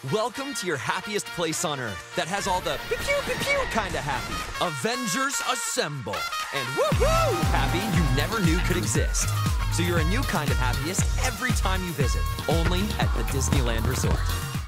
Welcome to your happiest place on Earth that has all the pew-pew-pew kind of happy. Avengers assemble. And woohoo! Happy you never knew could exist. So you're a new kind of happiest every time you visit, only at the Disneyland Resort.